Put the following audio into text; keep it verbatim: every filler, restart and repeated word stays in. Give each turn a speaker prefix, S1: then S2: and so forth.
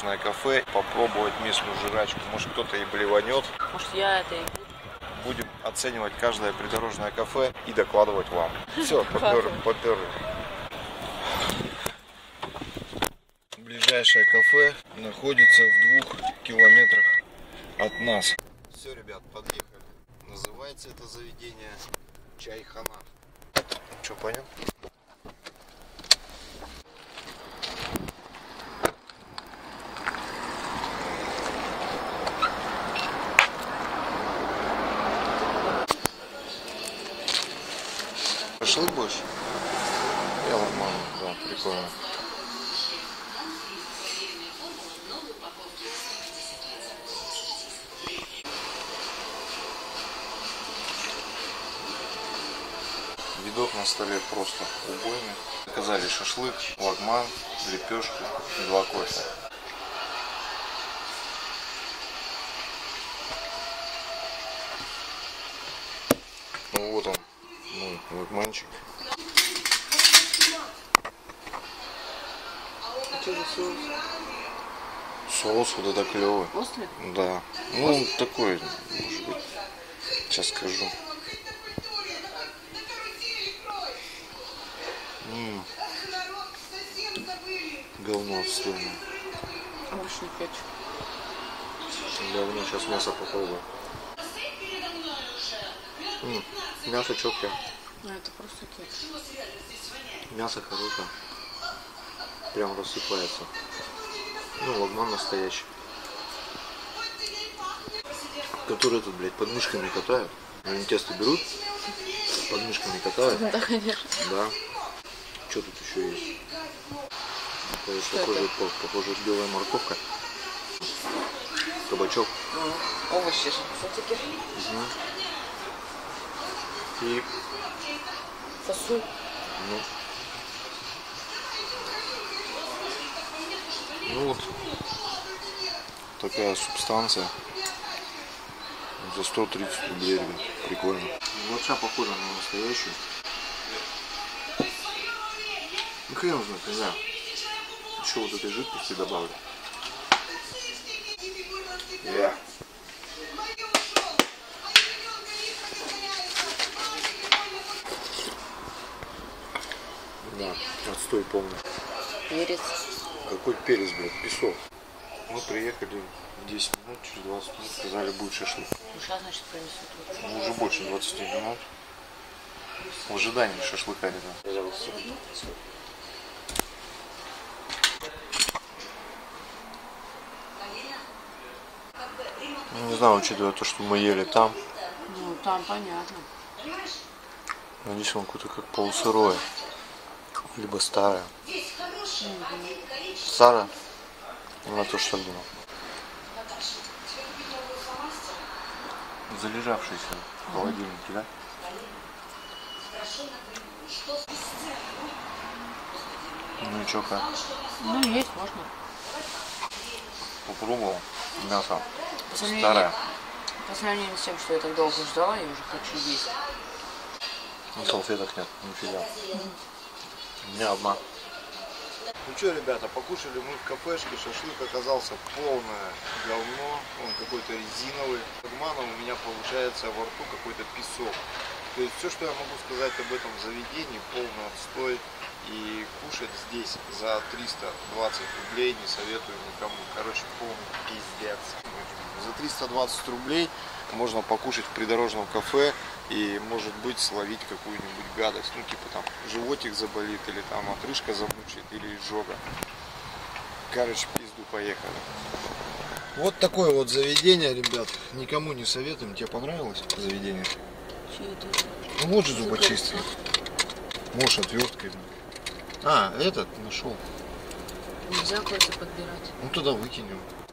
S1: придорожное кафе, попробовать местную жрачку. Может, кто-то и блеванет.
S2: Может, я это и буду.
S1: Будем оценивать каждое придорожное кафе и докладывать вам. Все, поперли, поперли. Ближайшее кафе находится в двух километрах от нас. Все, ребят, подъехали. Называется это заведение Чайхана. Что, понял? Шашлык будешь? Я нормально, да, прикольно. Видок на столе просто убойный. Заказали шашлык, лагман, лепешку и два кофе. Ну вот он, мой лагманчик.
S2: Что за соус?
S1: Соус вот это клевый.
S2: Острый?
S1: Да. Ну он такой, может быть. Сейчас скажу. М-м. Говно отстойное.
S2: Обычный кетчуп.
S1: Говно, сейчас мясо попробую. М-м. Мясо четкое.
S2: Ну это просто кетчуп.
S1: Мясо хорошее. Прям рассыпается. Ну, лагман настоящий. Который тут, блядь, под мышками катают. Они тесто берут, под мышками катают.
S2: Да, конечно.
S1: Да. Что тут еще есть?
S2: Что
S1: похоже,
S2: это?
S1: похоже, белая морковка. Кабачок.
S2: А, овощи все-таки.
S1: Угу. И
S2: Фасоль.
S1: ну, ну вот такая субстанция за сто тридцать рублей, ребят. Прикольно. Лапша похожа на настоящую. Ну хрен знает, не знаю. Еще вот этой жидкости добавлю. Yeah. Да, отстой полный.
S2: Перец.
S1: Какой перец, блядь, песок. Мы приехали в десять минут, через двадцать минут сказали, будет шашлык.
S2: Ну сейчас, значит, принесут.
S1: Ну, уже больше двадцати минут. В ожидании шашлыка, ребят. Ну, не знаю, учитывая то, что мы ели там.
S2: Ну, там понятно.
S1: Но здесь он какой-то как полусырое. Либо старое.
S2: Угу.
S1: Старое? На то, что думал. Залежавшийся в холодильнике, да? Ну и чё, как?
S2: Ну, есть можно.
S1: Попробовал. Мясо
S2: По сравнению,
S1: старое.
S2: по сравнению с тем, что я так долго ждала, я уже хочу есть.
S1: Ну, салфеток нет, нифига. Mm-hmm. У меня одна. Ну что, ребята, покушали мы в кафешке, шашлык оказался полное говно, он какой-то резиновый. Лагмана у меня получается во рту какой-то песок. То есть все, что я могу сказать об этом заведении, полный отстой. И кушать здесь за триста двадцать рублей не советую никому. Короче, полный пиздец. За триста двадцать рублей можно покушать в придорожном кафе и, может быть, словить какую-нибудь гадость. Ну, типа там животик заболит, или там отрыжка замучит, или изжога. Короче, пизду, поехали. Вот такое вот заведение, ребят. Никому не советуем. Тебе понравилось заведение? Ну, вот же зубочистки. Можешь отверткой. А, этот нашел.
S2: Нельзя кольца подбирать.
S1: Ну, тогда выкинем.